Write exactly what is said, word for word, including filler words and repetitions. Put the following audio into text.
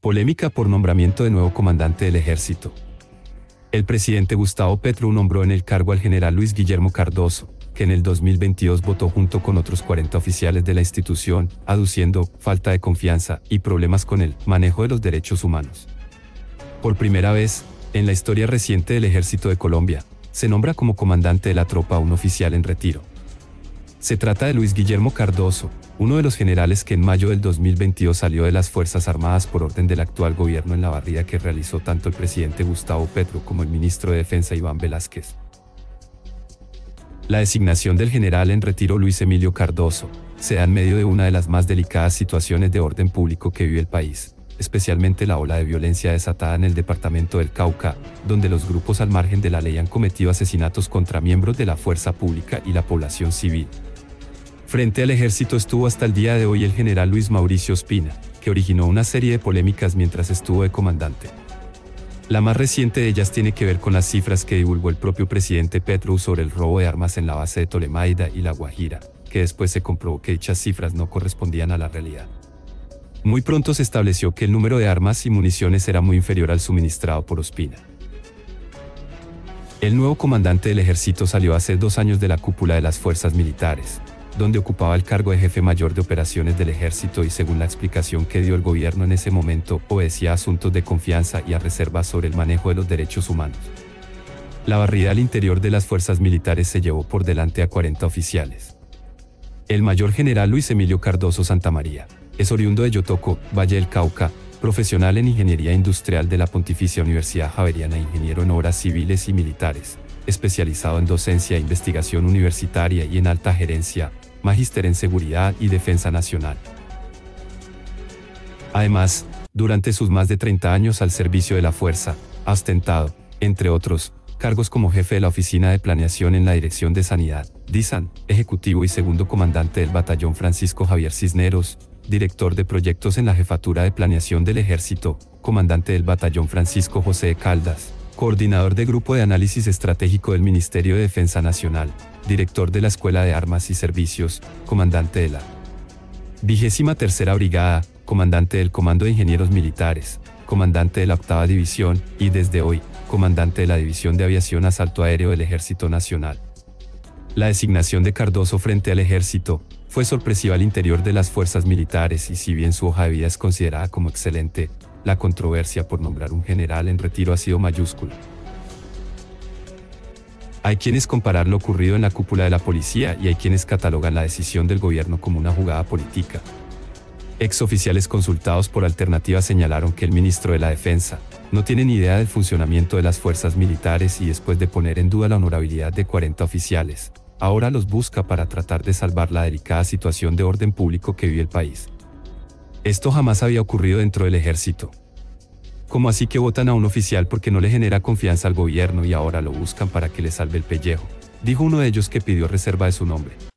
Polémica por nombramiento de nuevo comandante del ejército. El presidente Gustavo Petro nombró en el cargo al general Luis Guillermo Cardoso, que en el dos mil veintidós votó junto con otros cuarenta oficiales de la institución, aduciendo falta de confianza y problemas con el manejo de los derechos humanos. Por primera vez, en la historia reciente del Ejército de Colombia, se nombra como comandante de la tropa a un oficial en retiro. Se trata de Luis Guillermo Cardoso, uno de los generales que en mayo del dos mil veintidós salió de las Fuerzas Armadas por orden del actual gobierno en la barrida que realizó tanto el presidente Gustavo Petro como el ministro de Defensa Iván Velásquez. La designación del general en retiro Luis Emilio Cardoso se da en medio de una de las más delicadas situaciones de orden público que vive el país, especialmente la ola de violencia desatada en el departamento del Cauca, donde los grupos al margen de la ley han cometido asesinatos contra miembros de la fuerza pública y la población civil. Frente al ejército estuvo hasta el día de hoy el general Luis Mauricio Ospina, que originó una serie de polémicas mientras estuvo de comandante. La más reciente de ellas tiene que ver con las cifras que divulgó el propio presidente Petro sobre el robo de armas en la base de Tolemaida y La Guajira, que después se comprobó que dichas cifras no correspondían a la realidad. Muy pronto se estableció que el número de armas y municiones era muy inferior al suministrado por Ospina. El nuevo comandante del ejército salió hace dos años de la cúpula de las fuerzas militares, donde ocupaba el cargo de jefe mayor de operaciones del ejército y según la explicación que dio el gobierno en ese momento, obedecía a asuntos de confianza y a reservas sobre el manejo de los derechos humanos. La barrida al interior de las fuerzas militares se llevó por delante a cuarenta oficiales. El mayor general Luis Emilio Cardoso Santamaría es oriundo de Yotoco, Valle del Cauca, profesional en ingeniería industrial de la Pontificia Universidad Javeriana, ingeniero en obras civiles y militares, especializado en docencia e investigación universitaria y en alta gerencia, magíster en seguridad y defensa nacional. Además, durante sus más de treinta años al servicio de la fuerza, ha ostentado, entre otros, cargos como jefe de la Oficina de Planeación en la Dirección de Sanidad, DISAN, ejecutivo y segundo comandante del Batallón Francisco Javier Cisneros, director de proyectos en la Jefatura de Planeación del Ejército, comandante del Batallón Francisco José de Caldas, coordinador de Grupo de Análisis Estratégico del Ministerio de Defensa Nacional, director de la Escuela de Armas y Servicios, comandante de la vigésima tercera Brigada, comandante del Comando de Ingenieros Militares, comandante de la octava División y desde hoy, comandante de la División de Aviación Asalto Aéreo del Ejército Nacional. La designación de Cardoso frente al ejército fue sorpresiva al interior de las fuerzas militares y si bien su hoja de vida es considerada como excelente, la controversia por nombrar un general en retiro ha sido mayúscula. Hay quienes comparan lo ocurrido en la cúpula de la policía y hay quienes catalogan la decisión del gobierno como una jugada política. Exoficiales consultados por Alternativa señalaron que el ministro de la Defensa no tiene ni idea del funcionamiento de las fuerzas militares y después de poner en duda la honorabilidad de cuarenta oficiales, ahora los busca para tratar de salvar la delicada situación de orden público que vive el país. Esto jamás había ocurrido dentro del ejército. ¿Cómo así que votan a un oficial porque no le genera confianza al gobierno y ahora lo buscan para que le salve el pellejo? Dijo uno de ellos que pidió reserva de su nombre.